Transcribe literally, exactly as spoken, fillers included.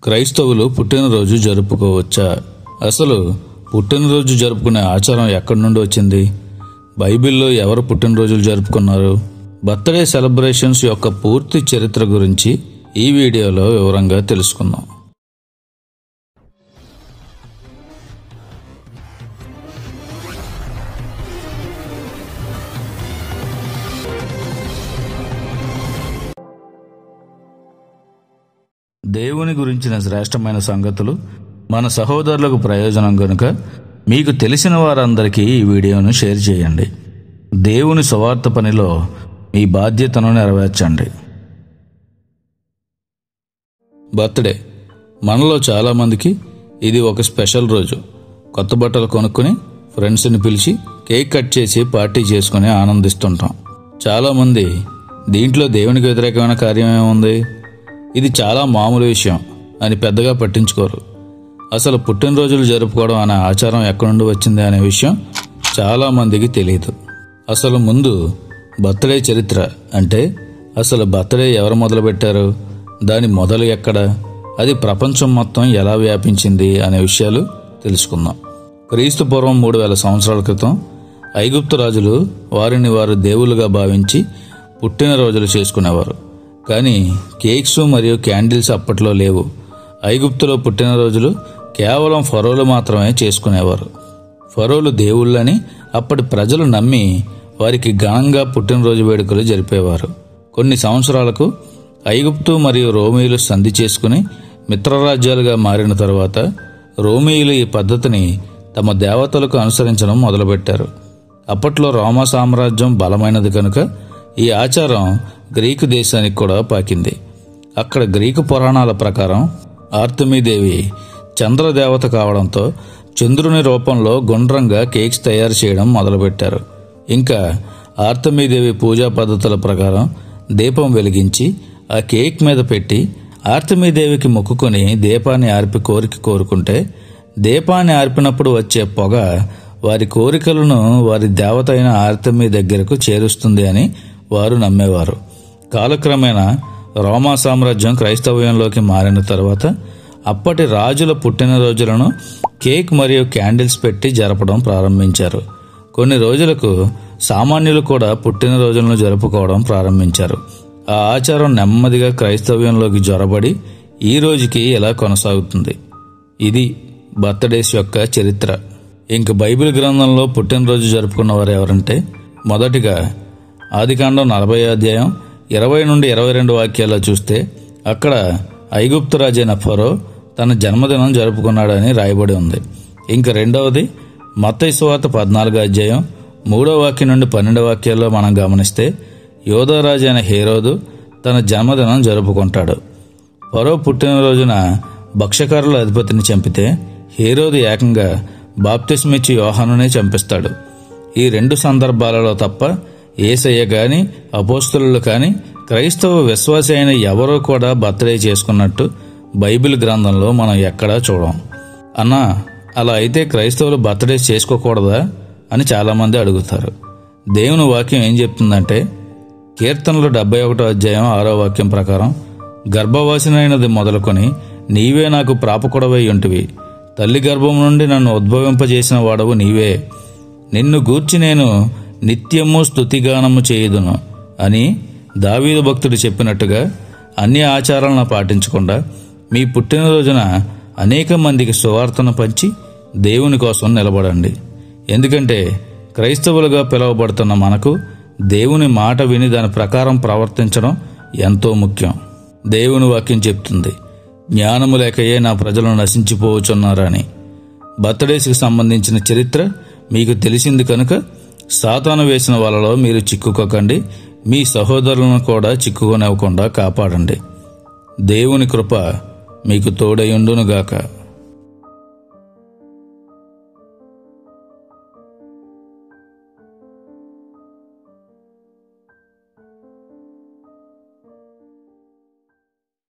క్రైస్తవులు పుట్టినరోజు జరుపుకోవచ్చా? అసలు పుట్టినరోజు జరుపుకునే ఆచారం ఎక్కడి నుండి వచ్చింది? బైబిల్లో ఎవరు పుట్టినరోజులు జరుపుకున్నారు? బర్త్డే సెలబ్రేషన్స్ యొక్క పూర్తి చరిత్ర గురించి ఈ వీడియోలో వివరంగా తెలుసుకుందాం. దేవుని గురించిన శ్రేష్టమైన సంగతులు మన సహోదరులకు ప్రయోజనం కనుక మీకు తెలిసిన వారందరికీ ఈ వీడియోను షేర్ చేయండి. దేవుని సువార్త పనిలో మీ బాధ్యతను నెరవేర్చండి. బర్త్డే మనలో చాలామందికి ఇది ఒక స్పెషల్ రోజు. కొత్త బట్టలు కొనుక్కొని ఫ్రెండ్స్ని పిలిచి కేక్ కట్ చేసి పార్టీ చేసుకుని ఆనందిస్తుంటాం. చాలామంది దీంట్లో దేవునికి వ్యతిరేకమైన కార్యం ఏముంది, ఇది చాలా మామూలు విషయం అని పెద్దగా పట్టించుకోరు. అసలు పుట్టినరోజులు జరుపుకోవడం అనే ఆచారం ఎక్కడి నుండి వచ్చింది అనే విషయం చాలామందికి తెలియదు. అసలు ముందు బర్త్డే చరిత్ర అంటే అసలు బర్త్డే ఎవరు మొదలుపెట్టారు, దాని మొదలు ఎక్కడ, అది ప్రపంచం మొత్తం ఎలా వ్యాపించింది అనే విషయాలు తెలుసుకుందాం. క్రీస్తు పూర్వం మూడు వేల సంవత్సరాల క్రితం ఐగుప్తు రాజులు వారిని వారు దేవుళ్ళుగా భావించి పుట్టినరోజులు చేసుకునేవారు. కానీ కేక్స్ మరియు క్యాండిల్స్ అప్పట్లో లేవు. ఐగుప్తులో పుట్టినరోజులు కేవలం ఫరోలు మాత్రమే చేసుకునేవారు. ఫరోలు దేవుళ్ళని అప్పటి ప్రజలు నమ్మి వారికి ఘనంగా పుట్టినరోజు వేడుకలు జరిపేవారు. కొన్ని సంవత్సరాలకు ఐగుప్తు మరియు రోమీయులు సంధి చేసుకుని మిత్రరాజ్యాలుగా మారిన తరువాత రోమీయులు ఈ పద్ధతిని తమ దేవతలకు అనుసరించడం మొదలుపెట్టారు. అప్పట్లో రోమా సామ్రాజ్యం బలమైనది కనుక ఈ ఆచారం గ్రీకు దేశానికి కూడా పాకింది. అక్కడ గ్రీకు పురాణాల ప్రకారం ఆర్తెమీదేవి చంద్రదేవత కావడంతో చంద్రుని రూపంలో గుండ్రంగా కేక్స్ తయారు చేయడం మొదలుపెట్టారు. ఇంకా ఆర్తెమీదేవి పూజా పద్ధతుల ప్రకారం దీపం వెలిగించి ఆ కేక్ మీద పెట్టి ఆర్తెమీదేవికి మొక్కుకొని దీపాన్ని ఆర్పి కోరిక కోరుకుంటే దీపాన్ని ఆర్పినప్పుడు వచ్చే పొగ వారి కోరికలను వారి దేవత అయిన ఆర్తెమీ దగ్గరకు చేరుస్తుంది అని వారు నమ్మేవారు. కాలక్రమేణా రోమా సామ్రాజ్యం క్రైస్తవ్యంలోకి మారిన తర్వాత అప్పటి రాజుల పుట్టినరోజులను కేక్ మరియు క్యాండిల్స్ పెట్టి జరపడం ప్రారంభించారు. కొన్ని రోజులకు సామాన్యులు కూడా పుట్టినరోజులను జరుపుకోవడం ప్రారంభించారు. ఆ ఆచారం నెమ్మదిగా క్రైస్తవ్యంలోకి జొరబడి ఈ రోజుకి ఇలా కొనసాగుతుంది. ఇది బర్త్డేస్ యొక్క చరిత్ర. ఇంక బైబిల్ గ్రంథంలో పుట్టినరోజు జరుపుకున్నవారు ఎవరంటే, మొదటిగా ఆదికాండం నలభై అధ్యాయం ఇరవై నుండి ఇరవై రెండు వాక్యాల్లో చూస్తే అక్కడ ఐగుప్తు రాజైన ఫరో తన జన్మదినం జరుపుకున్నాడని రాయబడి ఉంది. ఇంకా రెండవది మత్తయి సువార్త పద్నాలుగో అధ్యాయం మూడో వాక్యం నుండి పన్నెండో వాక్యాల్లో మనం గమనిస్తే యోధారాజు అయిన హేరోదు తన జన్మదినం జరుపుకుంటాడు. ఫరో పుట్టినరోజున భక్షకారుల అధిపతిని చంపితే హేరోదు ఏకంగా బాప్తిస్మిచ్చి యోహానునే చంపిస్తాడు. ఈ రెండు సందర్భాలలో తప్ప యేసయ్య కానీ అపోస్తలులు కానీ క్రైస్తవ విశ్వాసి అయిన ఎవరో కూడా బర్త్డే చేసుకున్నట్టు బైబిల్ గ్రంథంలో మనం ఎక్కడా చూడం. అన్నా, అలా అయితే క్రైస్తవులు బర్త్డే చేసుకోకూడదా అని చాలామంది అడుగుతారు. దేవుని వాక్యం ఏం చెప్తుందంటే, కీర్తనలు డెబ్బై ఒకటో అధ్యాయం ఆరో వాక్యం ప్రకారం, గర్భవాసినైనది మొదలుకొని నీవే నాకు ప్రాపకుడవై ఉంటివి, తల్లి గర్భం నుండి నన్ను ఉద్భవింపజేసిన వాడవు నీవే, నిన్ను గూర్చి నేను నిత్యము స్తుతిగానము చేయుదును అని దావీదు భక్తుడు చెప్పినట్టుగా అన్ని ఆచారాలను పాటించకుండా మీ పుట్టినరోజున అనేక మందికి సువార్తను పంచి దేవుని కోసం నిలబడండి. ఎందుకంటే క్రైస్తవులుగా పిలువబడుతున్న మనకు దేవుని మాట విని దాని ప్రకారం ప్రవర్తించడం ఎంతో ముఖ్యం. దేవుని వాక్యం చెప్తుంది, జ్ఞానము లేకయే నా ప్రజలు నశించిపోవచ్చున్నారని. బర్త్డేస్కి సంబంధించిన చరిత్ర మీకు తెలిసింది కనుక సాతాను వేసిన వాళ్ళలో మీరు చిక్కుకోకండి, మీ సహోదరులను కూడా చిక్కుకొనివ్వకుండా కాపాడండి. దేవుని కృప మీకు తోడయుండునుగాక.